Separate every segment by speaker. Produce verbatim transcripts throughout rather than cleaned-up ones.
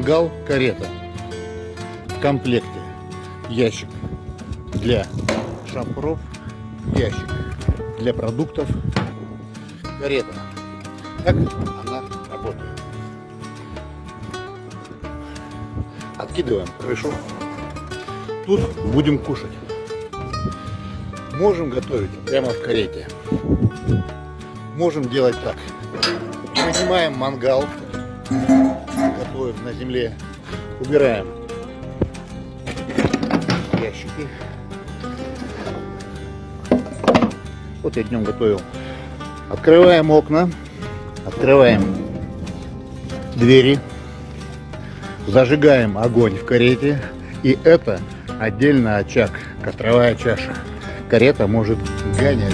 Speaker 1: Мангал карета. В комплекте ящик для шампуров, ящик для продуктов. Карета. Как она работает? Откидываем крышу. Тут будем кушать. Можем готовить прямо в карете. Можем делать так. Поднимаем мангал, готовим на земле, убираем ящики. Вот я днем готовил. Открываем окна, открываем двери, зажигаем огонь в карете, и это отдельно очаг, костровая чаша. Карета может гонять.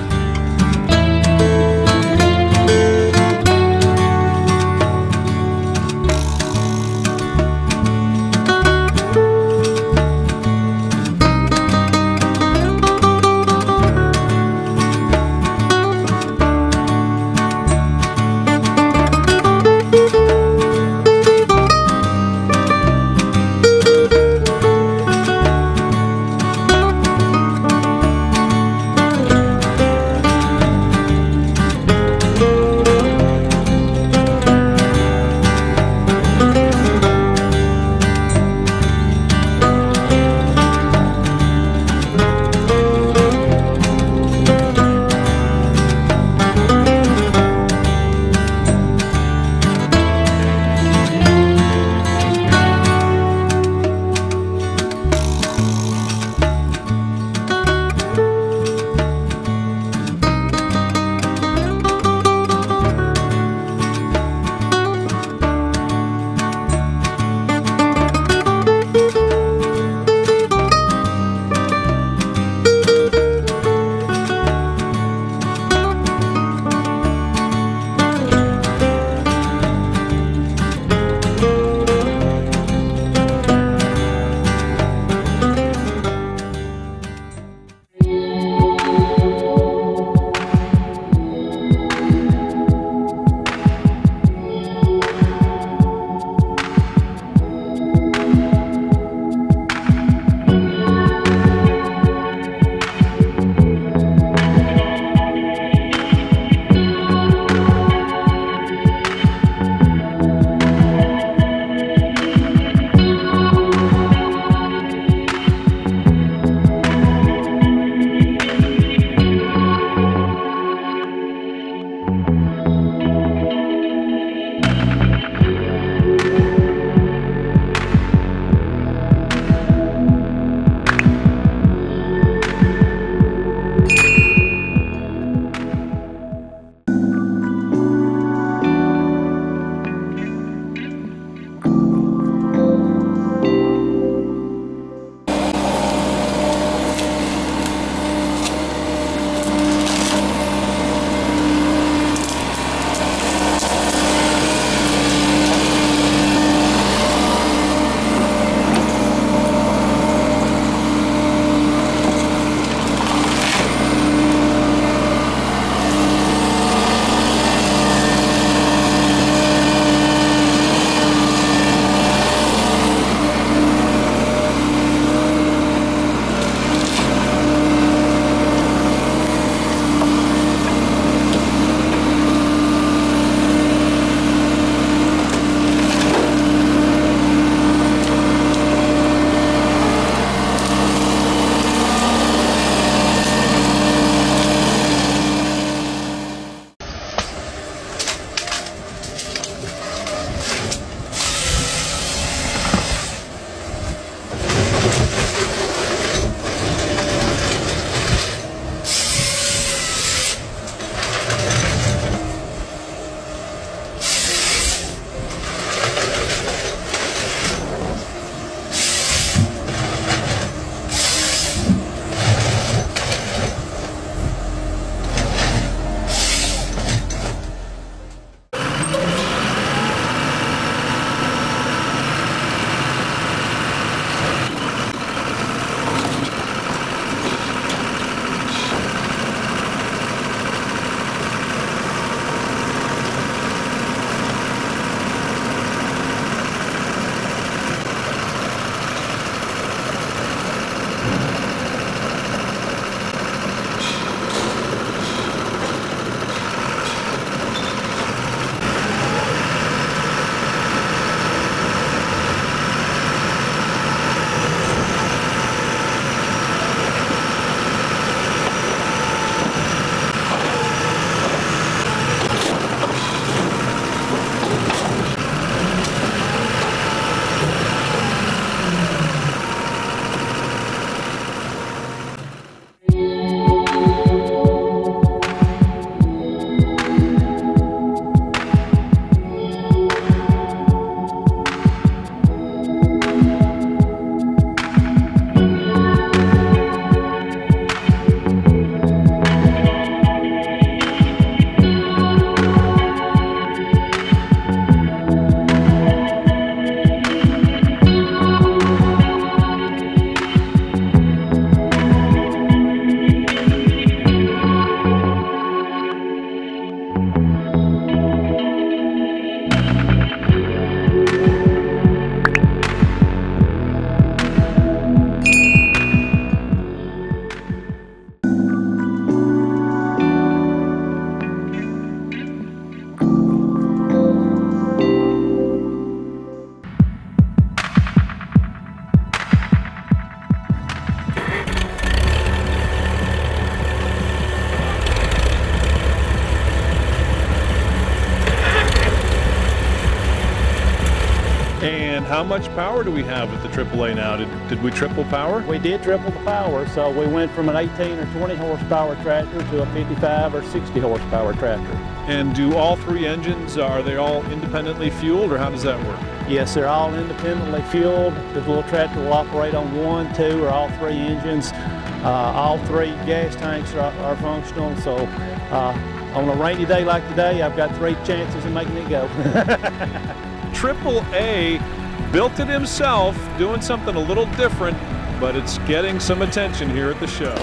Speaker 2: And how much power do we have with the triple A now? Did, did we triple power?
Speaker 3: We did triple the power, so we went from an eighteen or twenty horsepower tractor to a fifty-five or sixty horsepower tractor.
Speaker 2: And do all three engines, are they all independently fueled, or how does that work?
Speaker 3: Yes, they're all independently fueled. The little tractor will operate on one, two, or all three engines. Uh, all three gas tanks are, are functional, so uh, on a rainy day like today, I've got three chances of making it go.
Speaker 2: triple A built it himself, doing something a little different, but it's getting some attention here at the show.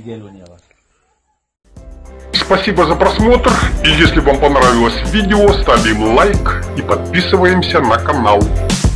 Speaker 4: Спасибо за просмотр, и если вам понравилось видео, ставим лайк и подписываемся на канал.